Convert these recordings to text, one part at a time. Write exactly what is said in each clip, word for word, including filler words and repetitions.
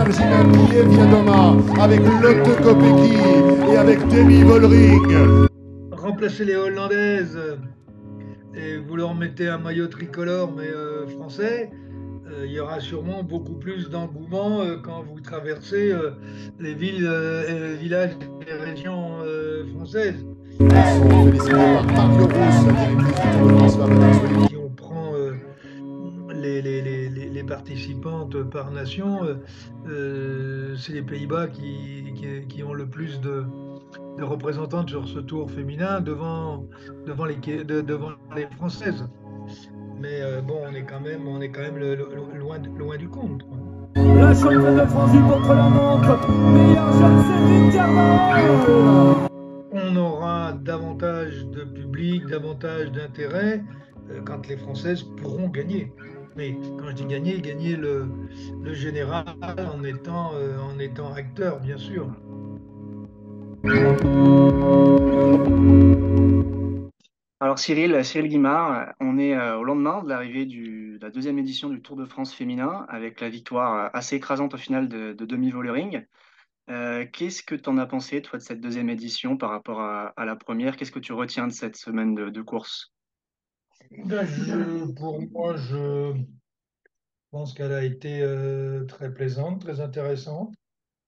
Benjamin Bier Thomas, avec Lotte Kopecky et avec Demi Vollering. Remplacer les Hollandaises euh, et vous leur mettez un maillot tricolore mais euh, français, euh, il y aura sûrement beaucoup plus d'engouement euh, quand vous traversez euh, les villes, euh, et villages et régions euh, françaises. Elles sont félicitées par Mario Rousse, la directrice du Tour de France Femme. Si on prend euh, les, les- les- les- les participantes par nation, euh, euh, c'est les Pays-Bas qui, qui- qui ont le plus de, de représentantes sur ce tour féminin devant, devant les, de- devant les Françaises. Mais euh, bon, on est quand même, on est quand même le- le- loin, loin du compte, quoi. La championne de France du contre-la-montre, meilleur jeune Cédric Germain. On aura davantage de public, davantage d'intérêt euh, quand les Françaises pourront gagner. Mais quand je dis gagner, gagner le, le général en étant, euh, en étant acteur, bien sûr. Alors Cyril, Cyril Guimard, on est euh, au lendemain de l'arrivée du- de la deuxième édition du Tour de France féminin avec la victoire euh, assez écrasante au final de, de Demi Vollering. Euh, qu'est-ce que tu en as pensé, toi, de cette deuxième édition par rapport à, à la première? Qu'est-ce que tu retiens de cette semaine de, de course? Ben, je- pour moi, je pense qu'elle a été euh, très plaisante, très intéressante.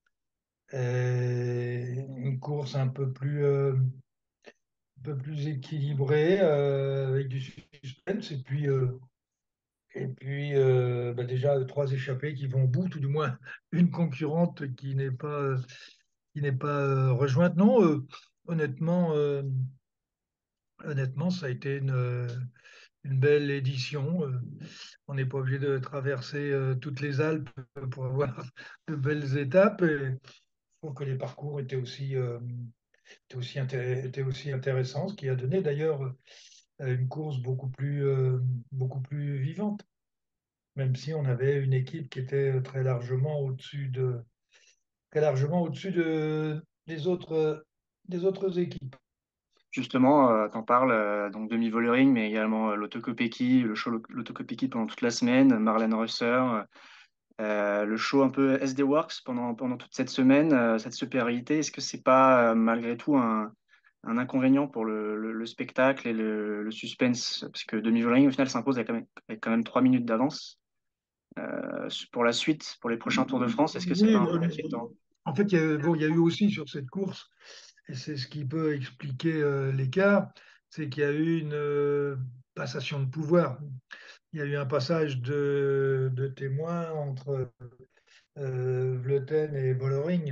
Et une course un peu plus, euh, un peu plus équilibrée, euh, avec du suspense. Et puis, euh, Et puis, euh, bah déjà, trois échappés qui vont au bout, tout du moins une concurrente qui n'est pas, euh, qui n'est pas euh, rejointe. Non, euh, honnêtement, euh, honnêtement, ça a été une, euh, une belle édition. Euh, on n'est pas obligé de traverser euh, toutes les Alpes pour avoir de belles étapes. Et je trouve que les parcours étaient aussi, euh, étaient aussi, inté- étaient aussi intéressants, ce qui a donné d'ailleurs euh, une course beaucoup plus, euh, beaucoup plus vivante, même si on avait une équipe qui était très largement au-dessus de, très largement au-dessus de, des autres, des autres équipes. Justement, tu en parles, euh, donc Demi Vollering, mais également euh, Lotto Kopecky, le show Lotto Kopecky pendant toute la semaine, Marlène Reusser, euh, le show un peu S D Works pendant, pendant toute cette semaine, euh, cette super réalité. Est-ce que c'est pas euh, malgré tout un, un inconvénient pour le, le- le spectacle et le, le suspense? Parce que Demi Vollering, au final, s'impose avec quand même, avec quand même trois minutes d'avance. Euh, pour la suite, pour les prochains Tours de France, est-ce que c'est pas Oui, un peu euh, inquiétant? en fait, il y a, bon, il y a eu aussi sur cette course, et c'est ce qui peut expliquer euh, l'écart, c'est qu'il y a eu une euh, passation de pouvoir. Il y a eu un passage de, de témoins entre euh, Vleuten et Bolloré.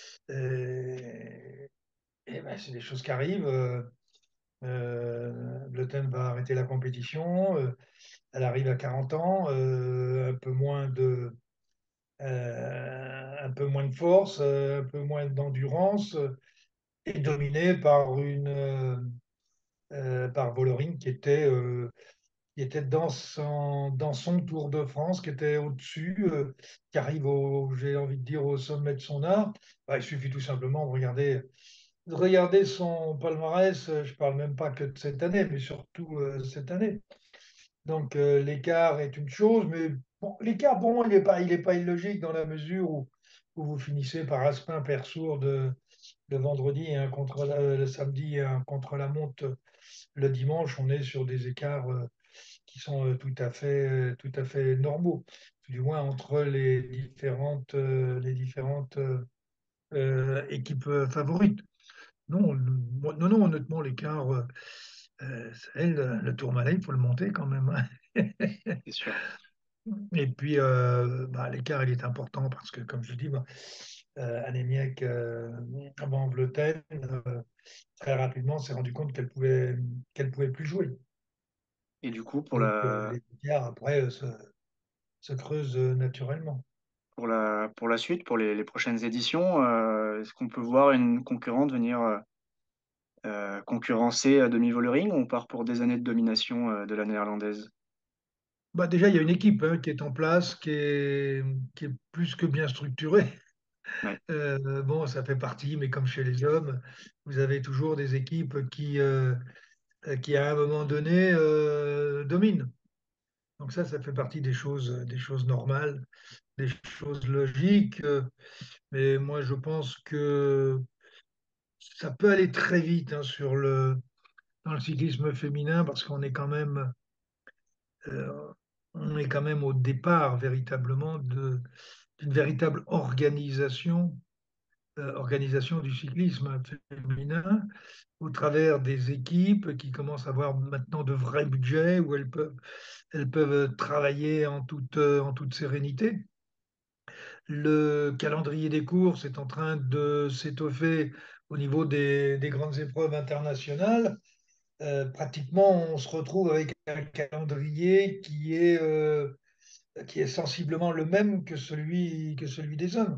Et, et ben, c'est des choses qui arrivent. Euh, euh, Vleuten va arrêter la compétition. Euh, elle arrive à quarante ans, euh, un peu moins de, euh, un peu moins de force, euh, un peu moins d'endurance, euh, et dominée par une euh, euh, par Vollering qui était euh, qui était dans son dans son Tour de France, qui était au-dessus, euh, qui arrive au, j'ai envie de dire, au sommet de son art. Bah, il suffit tout simplement de regarder de regarder son palmarès. euh, Je parle même pas que de cette année, mais surtout euh, cette année. Donc euh, l'écart est une chose, mais bon, l'écart pour moi il n'est pas, il est pas illogique dans la mesure où, où vous finissez par Aspin, Persourde de, le vendredi et un contre la- le samedi et un contre la montre le dimanche. On est sur des écarts euh, qui sont euh, tout à fait, euh, tout à fait normaux, du moins entre les différentes, euh, les différentes euh, euh, équipes euh, favorites. Non, le- moi- non, non, honnêtement, l'écart, euh, euh, c'est le, le Tourmalet, il faut le monter quand même, hein. C'est sûr. Et puis, euh, bah, l'écart, il est important parce que, comme je dis, bah, euh, Annemiek, euh, avant Vleuten, euh, très rapidement, s'est rendu compte qu'elle pouvait, qu'elle pouvait plus jouer. Et du coup, pour Donc, euh, la, les écarts, après, euh, se, se creusent euh, naturellement. pour la, pour la suite, pour les, les prochaines éditions, euh, est-ce qu'on peut voir une concurrente venir euh, euh, concurrencer euh, Demi Vollering ou on part pour des années de domination euh, de la néerlandaise? Bah, déjà, il y a une équipe hein, qui est en place, qui est, qui est plus que bien structurée. Ouais. Euh, bon, ça fait partie, mais comme chez les hommes, vous avez toujours des équipes qui, euh, qui à un moment donné, euh, dominent. Donc ça, ça fait partie des choses, des choses normales, des choses logiques. euh, Mais moi, je pense que ça peut aller très vite hein, sur le, dans le cyclisme féminin parce qu'on est quand même, euh, on est quand même au départ véritablement de, d'une véritable organisation, euh, organisation du cyclisme féminin au travers des équipes qui commencent à avoir maintenant de vrais budgets où elles peuvent, elles peuvent travailler en toute, en toute sérénité. Le calendrier des courses est en train de s'étoffer au niveau des, des grandes épreuves internationales. Euh, pratiquement, on se retrouve avec un calendrier qui est, euh, qui est sensiblement le même que celui, que celui des hommes.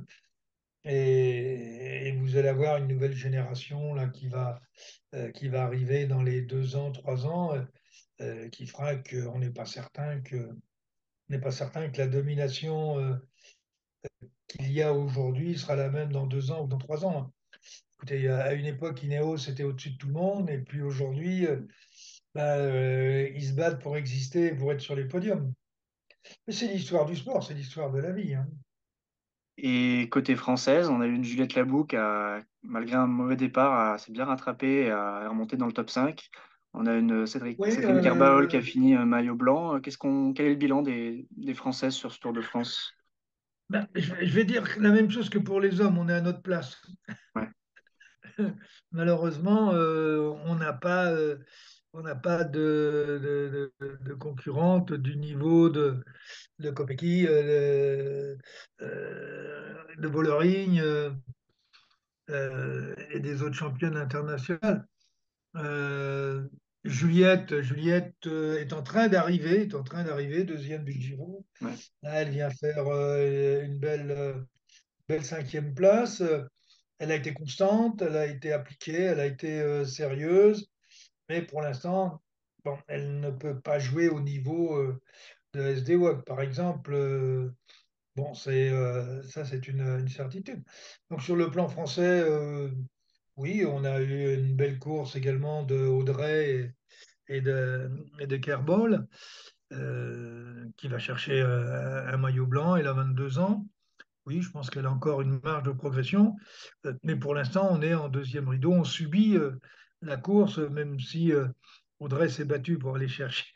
Et, et vous allez avoir une nouvelle génération là, qui va, euh, qui va arriver dans les deux ans, trois ans, euh, euh, qui fera qu'on n'est pas certain que, on n'est pas certain que la domination euh, qu'il y a aujourd'hui sera la même dans deux ans ou dans trois ans. Écoutez, à une époque, Ineos était au-dessus de tout le monde, et puis aujourd'hui, euh, bah, euh, ils se battent pour exister, pour être sur les podiums. Mais c'est l'histoire du sport, c'est l'histoire de la vie. Hein. Et côté française, on a eu une Juliette Labou qui a, malgré un mauvais départ, a- s'est bien rattrapée et a remonté dans le top cinq. On a une Cédric, Oui, Cédric Kerbaol qui a euh, fini euh, maillot blanc. Qu'est-ce qu'on, quel est le bilan des, des Françaises sur ce Tour de France? ben, je, vais je vais dire la même chose que pour les hommes, on est à notre place. Ouais. Malheureusement, euh, on n'a pas, euh, on n'a pas de, de, de- de concurrente du niveau de, de Kopecky, euh, de, euh, de Vollering euh, euh, et des autres championnes internationales. Euh, Juliette, Juliette euh, est en train d'arriver, est en train d'arriver, deuxième du Giro. Ouais. Là, elle vient faire euh, une belle, euh, belle cinquième place. Elle a été constante, elle a été appliquée, elle a été euh, sérieuse, mais pour l'instant, bon, elle ne peut pas jouer au niveau euh, de S D W O C, par exemple. euh, bon, c'est euh, ça, c'est une, une certitude. Donc sur le plan français, euh, oui, on a eu une belle course également de Audrey et, et de, et de Kerbol, euh, qui va chercher euh, un maillot blanc. Elle a vingt-deux ans. Oui, je pense qu'elle a encore une marge de progression. Euh, mais pour l'instant, on est en deuxième rideau. On subit euh, la course, même si euh, Audrey s'est battue pour aller chercher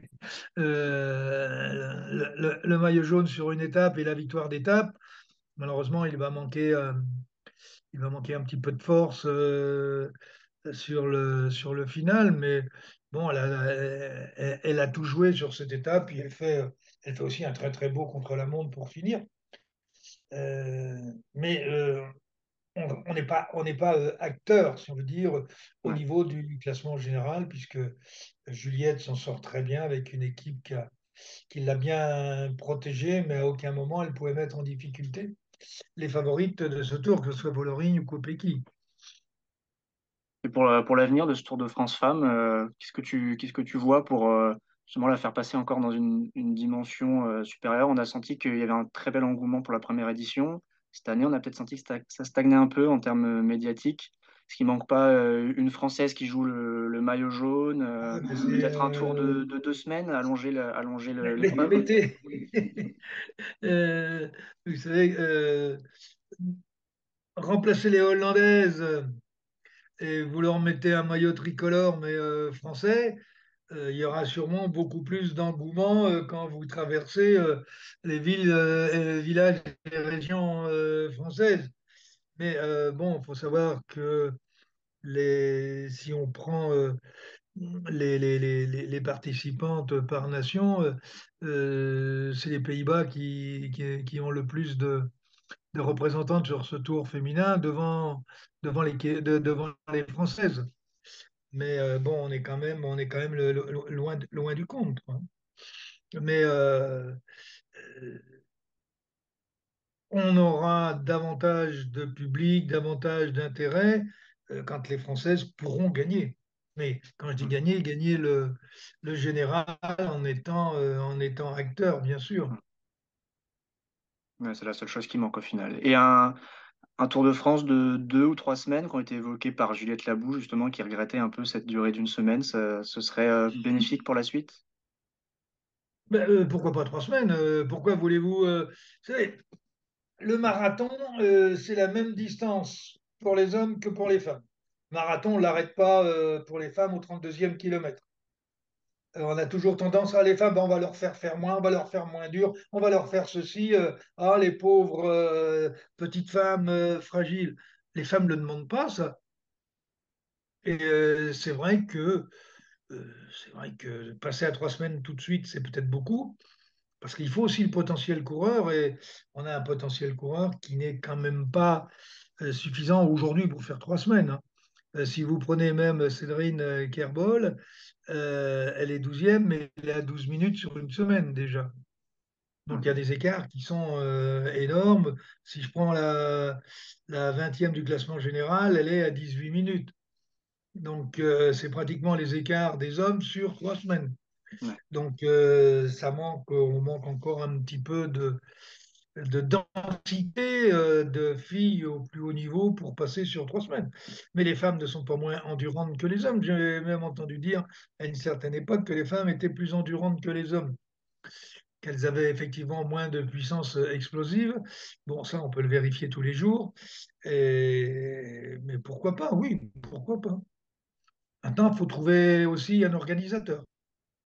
euh, le, le- le maillot jaune sur une étape et la victoire d'étape. Malheureusement, il va manquer, euh, il va manquer un petit peu de force euh, sur le, sur le final. Mais bon, elle a, elle- elle a tout joué sur cette étape. Et elle fait, elle fait aussi un très très beau contre-la-montre pour finir. Euh, mais euh, on on n'est pas, on n'est pas euh, acteur, si on veut dire, au Ouais. niveau du classement général, puisque Juliette s'en sort très bien avec une équipe qui, a- qui l'a bien protégée, mais à aucun moment elle pouvait mettre en difficulté les favorites de ce tour, que ce soit Voloring ou Kopecky. Et pour, la- pour l'avenir de ce Tour de France femmes, euh, qu'est-ce que tu, qu'est-ce que tu vois pour euh, justement la faire passer encore dans une, une dimension euh, supérieure? On a senti qu'il y avait un très bel engouement pour la première édition. Cette année, on a peut-être senti que sta- ça stagnait un peu en termes euh, médiatiques. Est-ce qu'il manque pas euh, une Française qui joue le, le maillot jaune, euh, Ouais, mais c'est, peut-être un tour euh, de, de deux semaines, allonger le- allonger le- mais- mais- l'épreuve? mettez, euh, vous savez, euh, remplacer les Hollandaises et vous leur mettez un maillot tricolore, mais euh, français, euh, il y aura sûrement beaucoup plus d'engouement euh, quand vous traversez euh, les villes, euh, et villages et régions euh, françaises. Mais euh, bon, il faut savoir que les, si on prend euh, les, les, les, les- les participantes par nation, euh, euh, c'est les Pays-Bas qui, qui, qui ont le plus de, de représentantes sur ce tour féminin devant, devant les, de- devant les Françaises. Mais euh, bon, on est quand même, on est quand même le- le- loin, loin du compte, quoi. Mais euh, euh, on aura davantage de public, davantage d'intérêt euh, quand les Françaises pourront gagner. Mais quand je dis gagner, gagner le, le général en étant, euh, en étant acteur, bien sûr. Ouais, c'est la seule chose qui manque au final. Et un, un Tour de France de deux ou trois semaines qui ont été évoqués par Juliette Labou, justement, qui regrettait un peu cette durée d'une semaine, ça- ce serait euh, bénéfique pour la suite? Ben, euh, pourquoi pas trois semaines? Euh, pourquoi voulez-vous... euh, vous savez, le marathon, euh, c'est la même distance pour les hommes que pour les femmes. Marathon, on ne l'arrête pas euh, pour les femmes au trente-deuxième kilomètre. Euh, on a toujours tendance à les femmes, ben, on va leur faire faire moins, on va leur faire moins dur, on va leur faire ceci. Euh, ah, les pauvres euh, petites femmes euh, fragiles. Les femmes ne le demandent pas, ça. Et euh, c'est vrai que euh, c'est vrai que passer à trois semaines tout de suite, c'est peut-être beaucoup, parce qu'il faut aussi le potentiel coureur, et on a un potentiel coureur qui n'est quand même pas euh, suffisant aujourd'hui pour faire trois semaines, hein. Euh, si vous prenez même Cédrine euh, Kerbol, euh, elle est douzième, mais elle est à douze minutes sur une semaine déjà. Donc il y a Mhm. des écarts qui sont euh, énormes. Si je prends la, la vingtième du classement général, elle est à dix-huit minutes. Donc euh, c'est pratiquement les écarts des hommes sur trois semaines. Ouais. Donc euh, ça manque, on manque encore un petit peu de, de densité euh, de filles au plus haut niveau pour passer sur trois semaines. Mais les femmes ne sont pas moins endurantes que les hommes. J'ai même entendu dire à une certaine époque que les femmes étaient plus endurantes que les hommes, qu'elles avaient effectivement moins de puissance explosive. Bon, ça, on peut le vérifier tous les jours. Et... Mais pourquoi pas? Oui, pourquoi pas? Maintenant, il faut trouver aussi un organisateur.